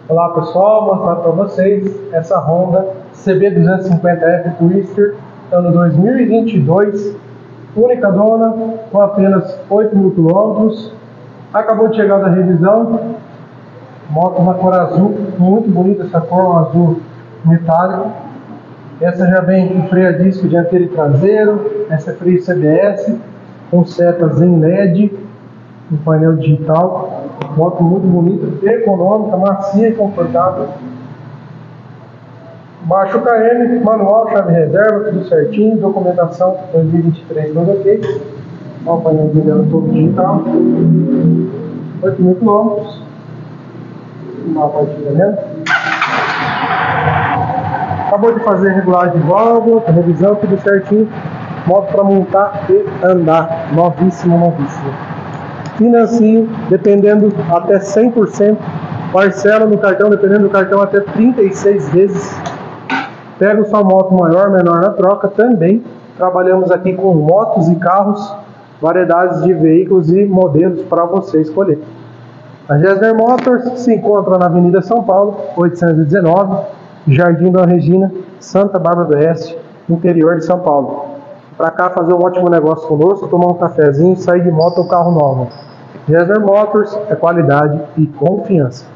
Olá pessoal, vou mostrar para vocês essa Honda CB250F Twister, ano 2022, única dona, com apenas 8.000 km, acabou de chegar da revisão, moto na cor azul, muito bonita essa cor, um azul metálico. Essa já vem com freio a disco dianteiro e traseiro, essa é freio CBS, com setas em LED, um painel digital, moto muito bonita, econômica, macia e confortável. Baixo KM, manual, chave reserva, tudo certinho, documentação 2023 tudo ok. Olha o painel dela todo digital, 8.000 km, uma partida mesmo. Acabou de fazer regulagem de válvula, revisão, tudo certinho, moto para montar e andar, novíssimo, novíssimo. Financio, dependendo até 100%, parcela no cartão, dependendo do cartão, até 36 vezes. Pega sua moto maior, menor na troca também. Trabalhamos aqui com motos e carros, variedades de veículos e modelos para você escolher. A Gessner Motors se encontra na Avenida São Paulo, 819, Jardim da Regina, Santa Bárbara do Oeste, interior de São Paulo. Para cá fazer um ótimo negócio conosco, tomar um cafezinho, sair de moto ou carro novo. Gessner Motors é qualidade e confiança.